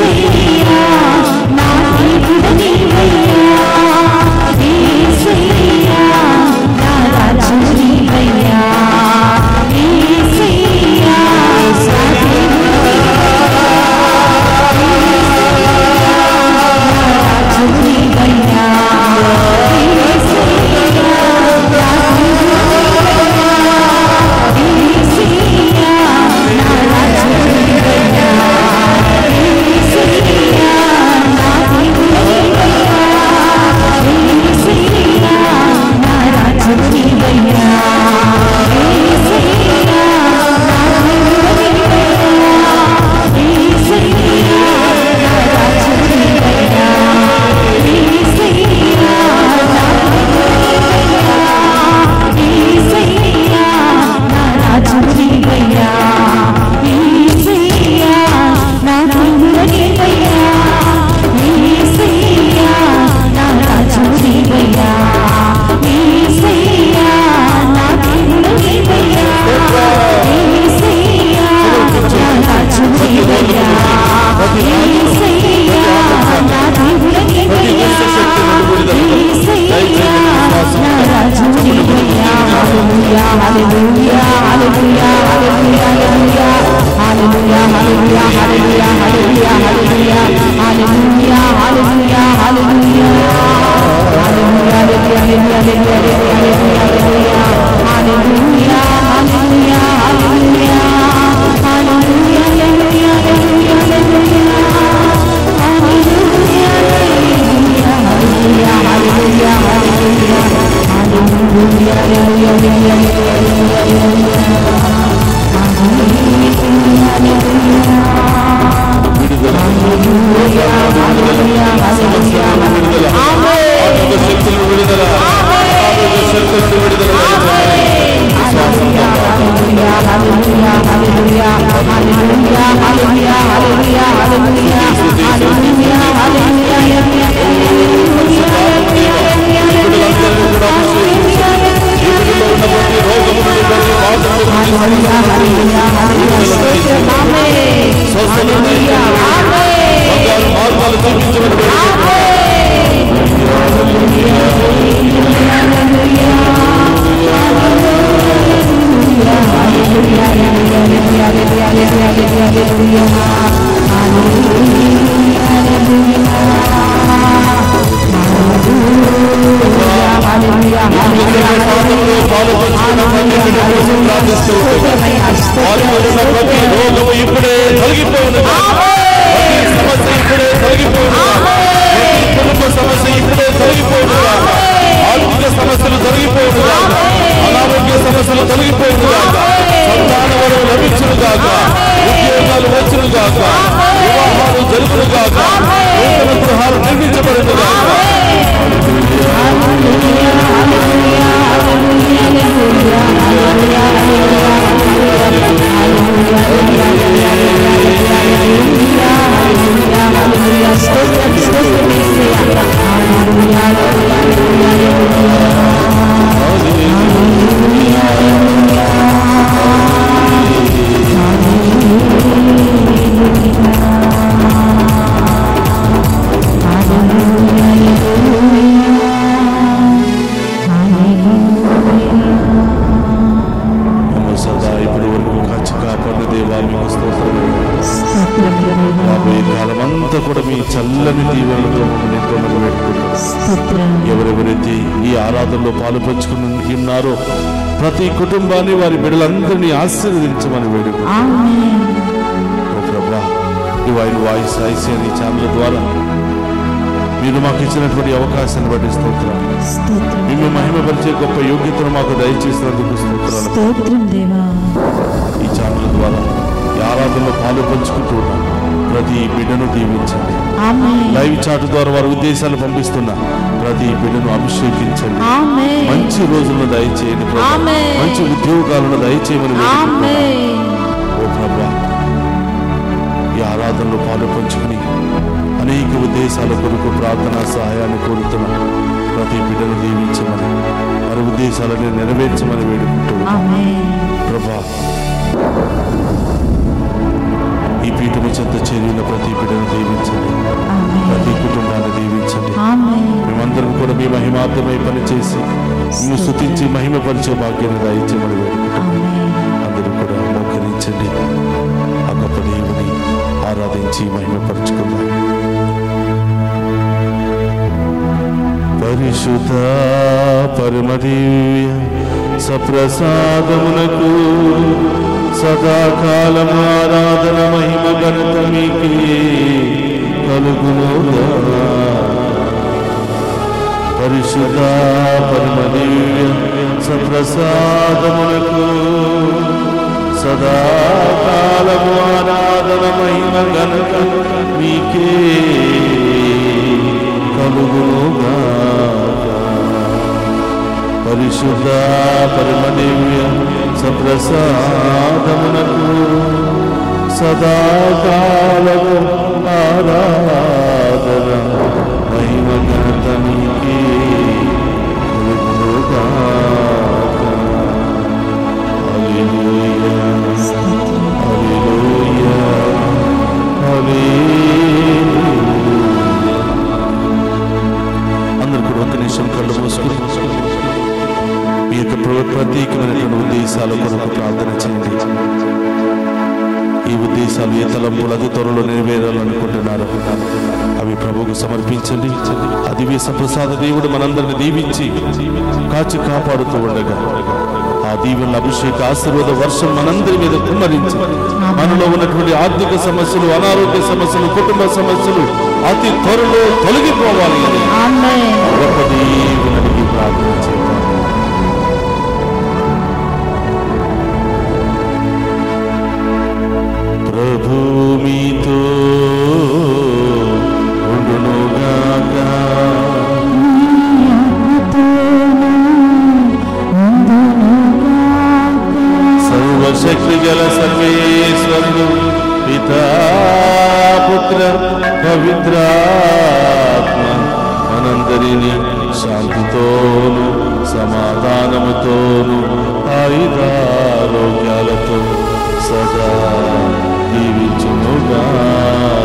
దీవించమని ప్రతి రోగము ఇప్పుడే తొలగిపోయినది, ప్రతి సమస్య ఇప్పుడే తొలగిపోయినది, ప్రతి కుటుంబ సమస్య ఇప్పుడే తొలగిపోయినది, ఆర్థిక సమస్యలు తొలగిపోయినది, అనారోగ్య సమస్యలు తొలగిపోయినది, సంతాన వరం లభించును గాక, ఉద్యోగాలు వచ్చును గాక, వివాహాలు జరుగును గాక, నూతన గృహాలు నిర్మించబడును గాక. కూడా మీ చల్లని దీవెనలతో మమ్మల్ని పెట్టుకుంటాం. ఎవరెవరైతే ఈ ఆరాధనలో పాలు పంచుకుని ఉన్నారో ప్రతి కుటుంబాన్ని వారి బిడ్డలందరినీ ఆశీర్వదించమని వేడుకుంటాం. ప్రభా, డివైన్ వాయిస్ ఐసీఎన్ ఛానల్ ద్వారా మీరు మాకు ఇచ్చినటువంటి అవకాశాన్ని బట్టి స్తోత్రాలు. మేము మహిమపరిచే గొప్ప యోగ్యతను మాకు దయచేసినందుకు స్తోత్రాలు. ఈ ఛానల్ ద్వారా ఈ ఆరాధనలో పాలు పంచుకుంటూ ఉన్నాం. ప్రతి బిడ్డను దీవించండి. లైవ్ చాట్ ద్వారా వారి ఉద్దేశాలు పంపిస్తున్న ప్రతి బిడ్డను అభిషేకించండి. మంచి రోజులను దయచేయండి. మంచి ఉద్యోగాలను దయచేయమని ఓ ప్రభా, ఈ ఆరాధనలో పాలు పంచుకుని అనేక ఉద్దేశాల కొరకు ప్రార్థనా సహాయాన్ని కోరుతున్న ప్రతి బిడ్డను దీవించమని వారి ఉద్దేశాలను నెరవేర్చమని వేడుకుంటున్నాం. ప్రభా, ఈ పీఠము చెంత చేరిన ప్రతి బిడ్డను దీవించండి. ప్రతి కుటుంబాన్ని దీవించండి. మేమందరం కూడా మీ మహిమార్థమై పనిచేసి మేము స్తుతించి మహిమపరిచే భాగ్యాన్ని దయచేయమని వేడుకుంటున్నాం. అందరూ కూడా మోకరించండి. ఆ గొప్ప దేవుని ఆరాధించి మహిమపరుచుకుందాం. పరిశుద్ధ పరమదివ్య సప్రసాదమునకు సదాకాలం ఆరాధన మహిమ ఘనత మీకే కలుగునుగా. పరిశుద్ధ పరమదివ్య సప్రసాదమునకు సదాకాలం ఆరాధన మహిమ ఘనత మీకే కలుగునుగా. పరిశుద్ధ పరమదివ్య సప్రసాదమునకు సదాకాలము ఆరాధన మహిమ ఘనత మీకే కలుగునుగా. హల్లెలూయా, హల్లెలూయా, హల్లెలూయా. అందరూ కూడా ఒక నిమిషం కళ్ళు మూసుకుని మీ యొక్క ప్రత్యేకమైనటువంటి ఉద్దేశాల కొరకు ప్రార్థన చేయండి. ఈ ఉద్దేశాలు ఏ తలంపులు అతి త్వరలో నెరవేరాలనుకుంటున్నారు అవి ప్రభువుకు సమర్పించండి. ఆ దివ్య సప్రసాద దేవుడు మనందరిని దీవించి కాచి కాపాడుతూ ఉండగా ఆ దీవెనల అభిషేక ఆశీర్వాద వర్షం మనందరి మీద కుమ్మరించి మనలో ఉన్నటువంటి ఆర్థిక సమస్యలు, అనారోగ్య సమస్యలు, కుటుంబ సమస్యలు అతి త్వరలో తొలగిపోవాలి. గొప్ప దేవునికి ప్రార్థన చేద్దాం. ప్రభు మీతో ఉండునుగాక. సర్వశక్తి గల సర్వేశ్వరుడు పితా పుత్ర పవిత్రాత్మ మనందరినీ శాంతితోను సమాధానముతోను ఆయుధారోగ్యాలతో సదా దీవించునుగాక.